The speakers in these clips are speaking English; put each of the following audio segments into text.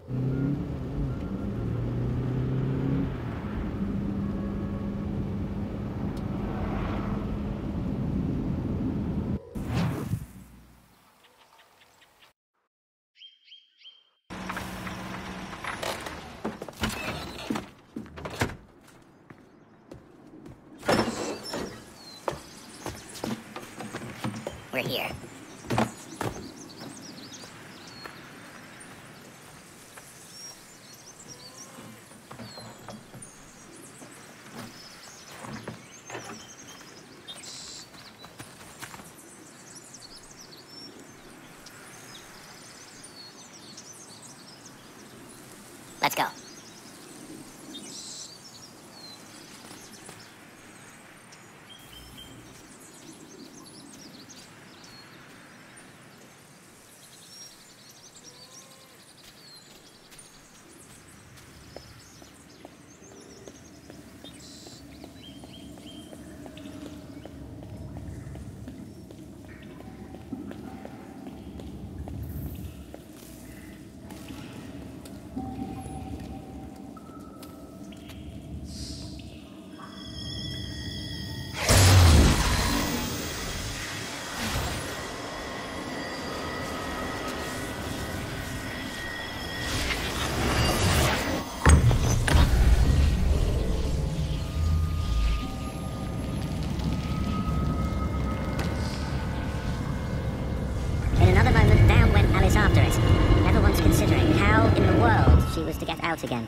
We're here. Let's go. After it, never once considering how in the world she was to get out again.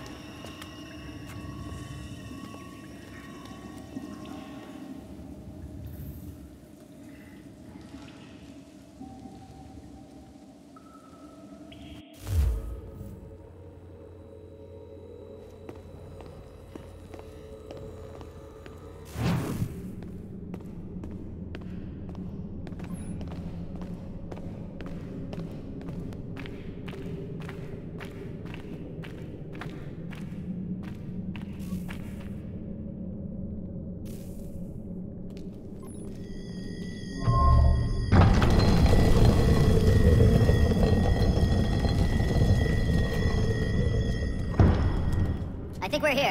I think we're here.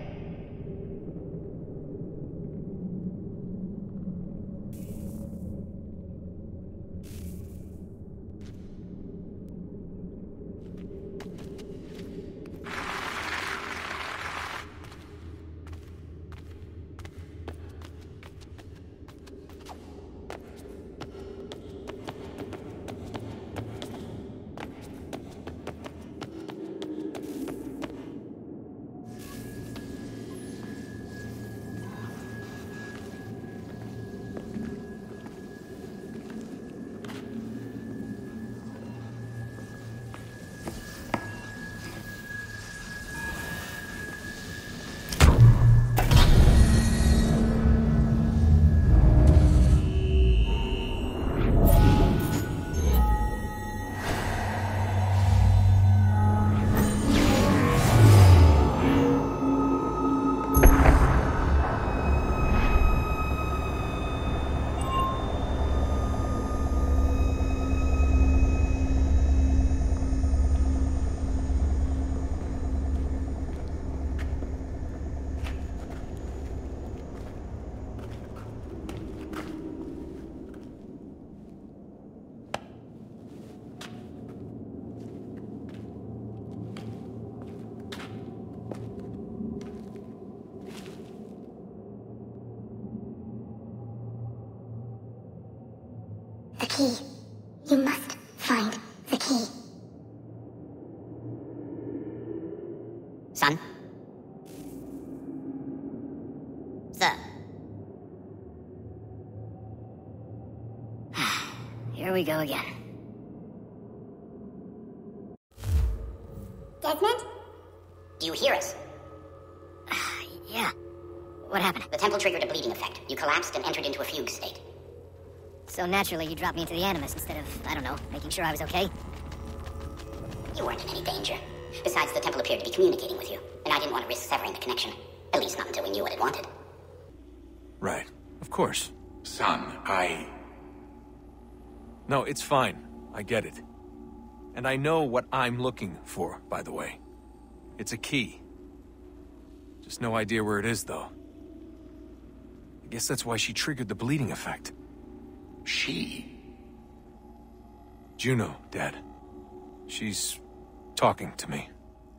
The key. You must find the key. Son? Sir? Here we go again. Desmond? Do you hear us? Yeah. What happened? The temple triggered a bleeding effect. You collapsed and entered into a fugue state. So naturally you dropped me into the Animus instead of, I don't know, making sure I was okay? You weren't in any danger. Besides, the temple appeared to be communicating with you, and I didn't want to risk severing the connection. At least not until we knew what it wanted. Right. Of course. Son, No, it's fine. I get it. And I know what I'm looking for, by the way. It's a key. Just no idea where it is, though. I guess that's why she triggered the bleeding effect. She? Juno, Dad. She's talking to me.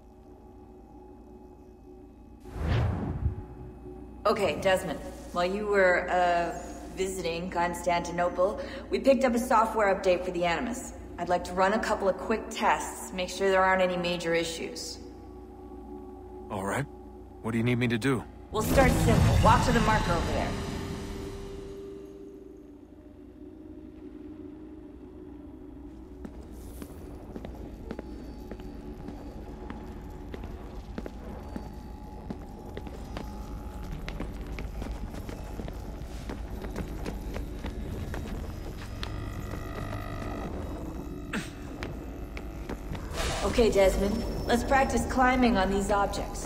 Okay, Desmond. While you were, visiting Constantinople, we picked up a software update for the Animus. I'd like to run a couple of quick tests, make sure there aren't any major issues. All right. What do you need me to do? We'll start simple. Walk to the marker over there. Okay, Desmond. Let's practice climbing on these objects.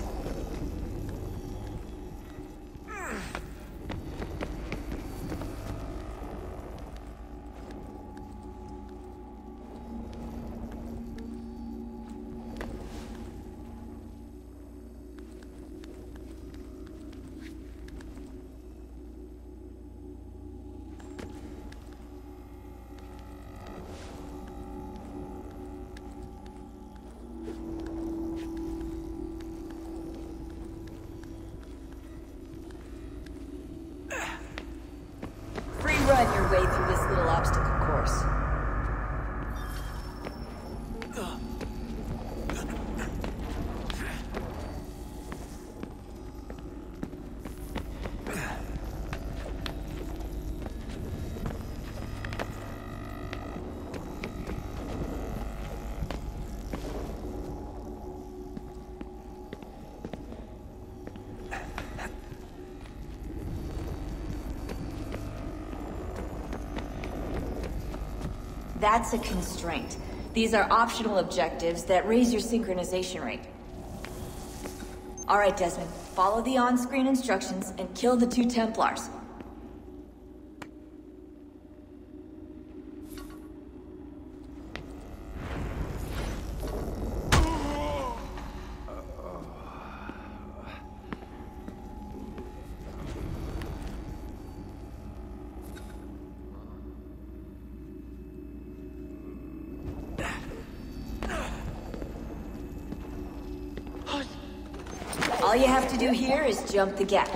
Run your way through this little obstacle course. That's a constraint. These are optional objectives that raise your synchronization rate. Alright, Desmond. Follow the on-screen instructions and kill the 2 Templars. All you have to do here is jump the gap.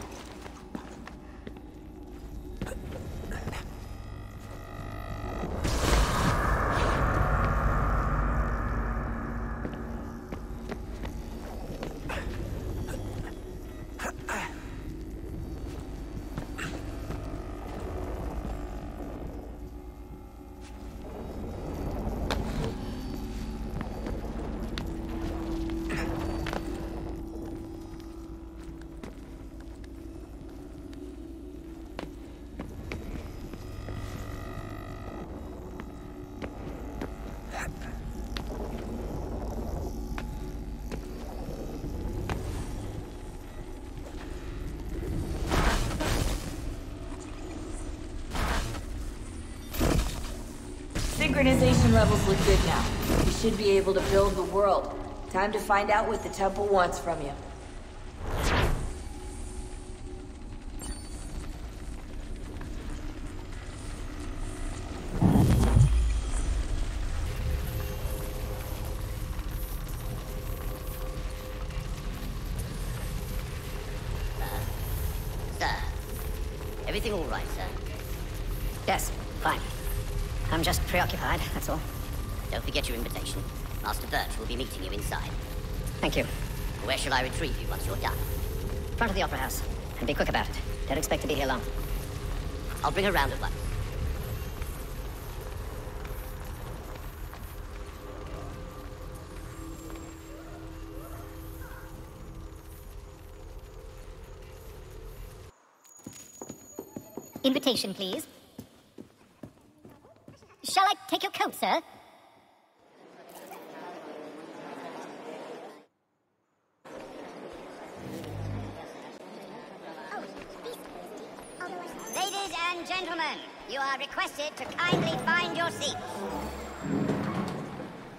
Synchronization levels look good now. You should be able to build the world. Time to find out what the temple wants from you. Sir. Everything all right, sir? Yes, fine. I'm just preoccupied, that's all. Don't forget your invitation. Master Birch will be meeting you inside. Thank you. Where shall I retrieve you once you're done? Front of the Opera House. And be quick about it. Don't expect to be here long. I'll bring her round at once. Invitation, please. Shall I take your coat, sir? Ladies and gentlemen, you are requested to kindly find your seats.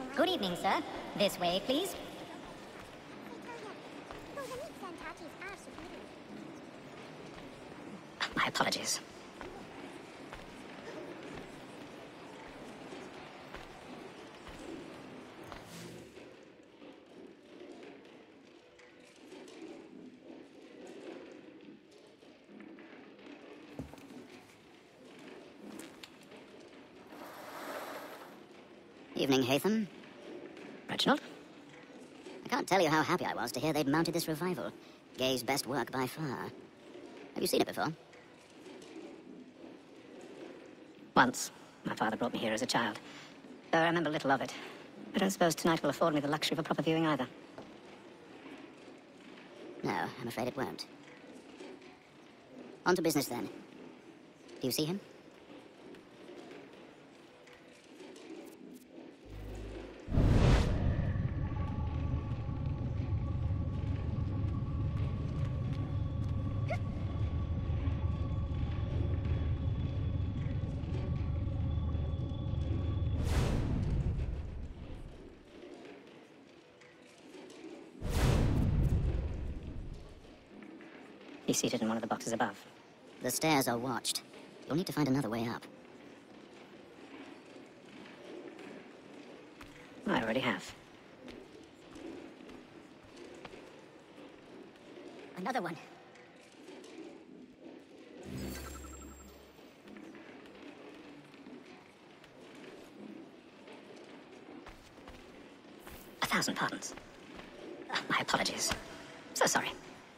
Good evening, sir. This way, please. My apologies. Evening, Hatham. Reginald? I can't tell you how happy I was to hear they'd mounted this revival. Gay's best work by far. Have you seen it before? Once. My father brought me here as a child. Though I remember little of it. I don't suppose tonight will afford me the luxury of a proper viewing either. No, I'm afraid it won't. On to business then. Do you see him? He's seated in one of the boxes above. The stairs are watched. You'll need to find another way up. I already have. Another one. A thousand pardons. My apologies. So sorry.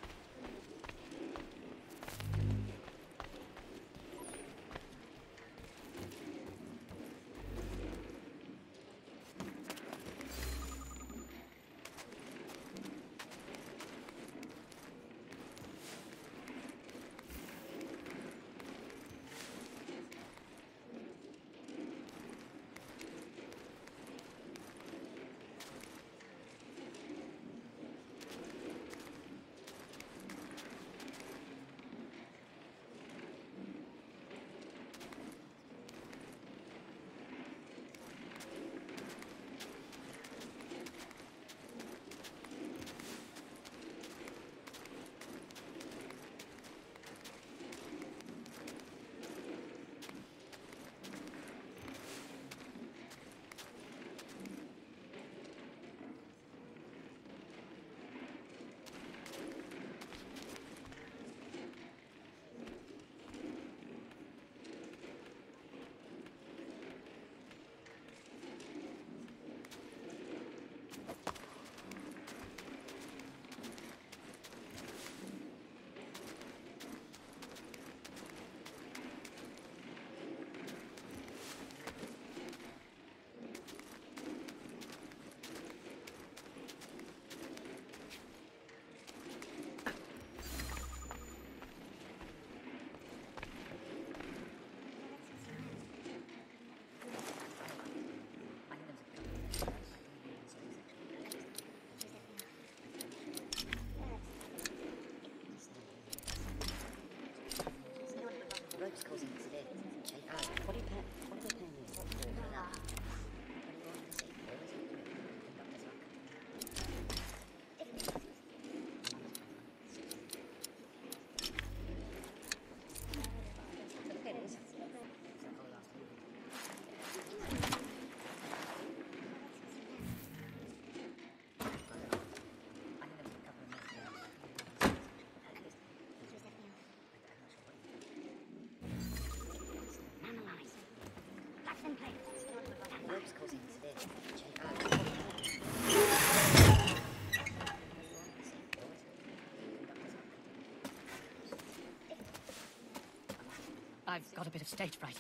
I've got a bit of stage fright.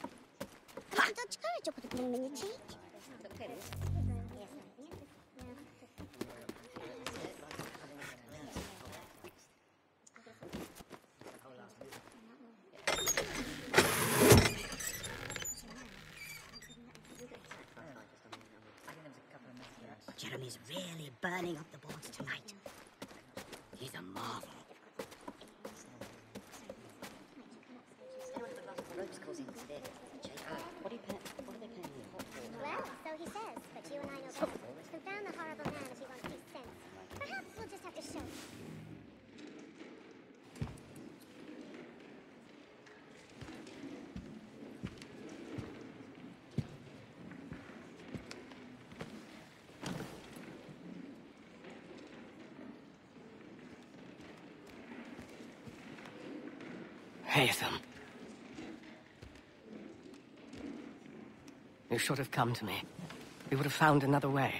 Jeremy's really burning up the boards tonight. He's a marvel. Well, so he says, but you and I know better. Haytham. You should have come to me. We would have found another way.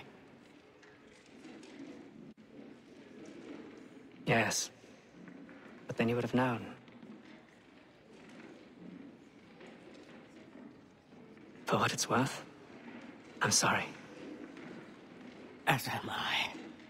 Yes. But then you would have known. For what it's worth, I'm sorry. As am I.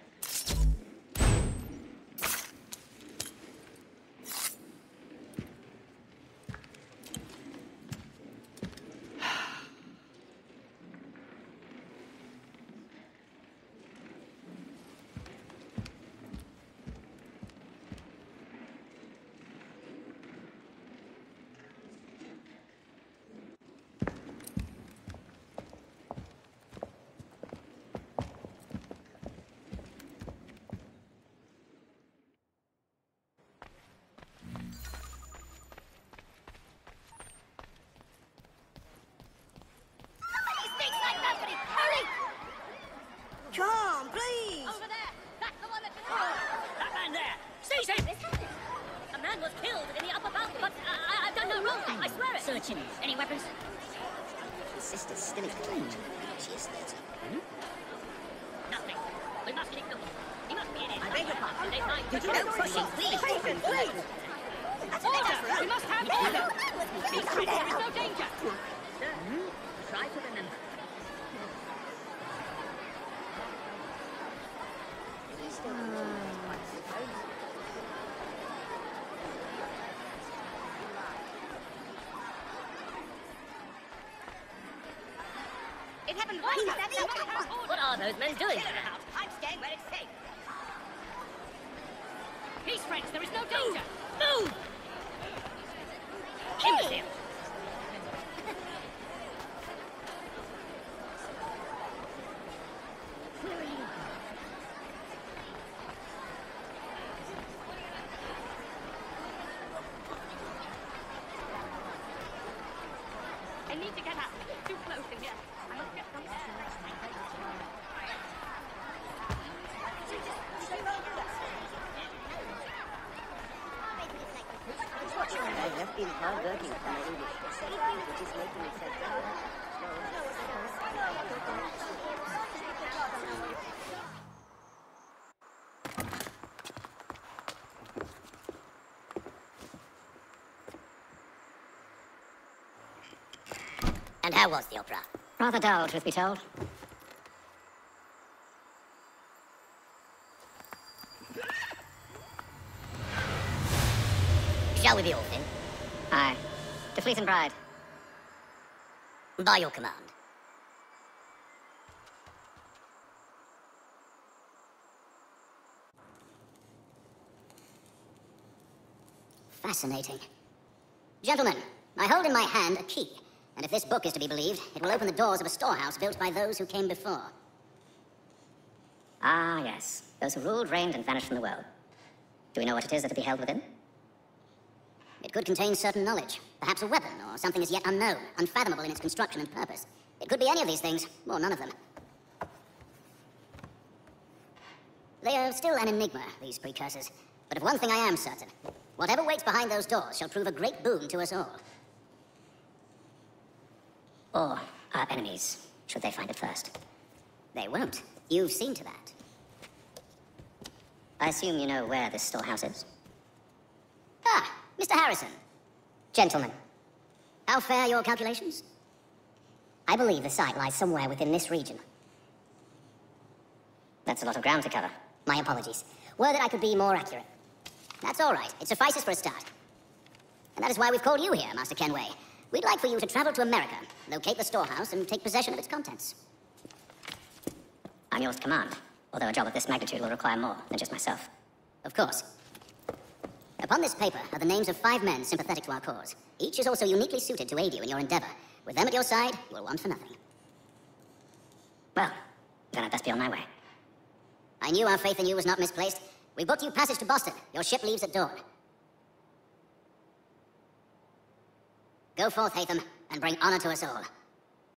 Come, please! Over there! That's the one that... That man there! Seize him! A man was killed in the upper balcony, but I've done no wrong. I swear it. Search him. Any weapons? His sister's still in the cage. She is 30. Nothing. We must keep looking. He must be in it. I beg your pardon. They find... No pushing, please! Please! Order! We must have order! Be quick, there is no danger! Try to remember. It happened right in that. What are those men doing? I'm staying where it's safe. Peace, friends, there is no danger! Move! Imbecile! I need to get out. It's too close in here. I must get some air. I have been hard working for my English, which is making me so proud. And how was the opera? Rather dull, truth be told. Shall we be off, then? Aye. To Fleet and Bride. By your command. Fascinating. Gentlemen, I hold in my hand a key, and if this book is to be believed, it will open the doors of a storehouse built by those who came before. Ah, yes. Those who ruled, reigned, and vanished from the world. Do we know what it is that to be held within? It could contain certain knowledge, perhaps a weapon, or something as yet unknown, unfathomable in its construction and purpose. It could be any of these things, or none of them. They are still an enigma, these precursors. But of one thing I am certain. Whatever waits behind those doors shall prove a great boon to us all. Or our enemies, should they find it first. They won't. You've seen to that. I assume you know where this storehouse is? Ah, Mr. Harrison. Gentlemen, How fare your calculations? I believe the site lies somewhere within this region. That's a lot of ground to cover. My apologies. Were that I could be more accurate. That's all right. It suffices for a start. And that is why we've called you here, Master Kenway. We'd like for you to travel to America, locate the storehouse, and take possession of its contents. I'm yours to command, although a job of this magnitude will require more than just myself. Of course. Upon this paper are the names of 5 men sympathetic to our cause. Each is also uniquely suited to aid you in your endeavor. With them at your side, you will want for nothing. Well, then I'd best be on my way. I knew our faith in you was not misplaced. We booked you passage to Boston. Your ship leaves at dawn. Go forth, Haytham, and bring honor to us all.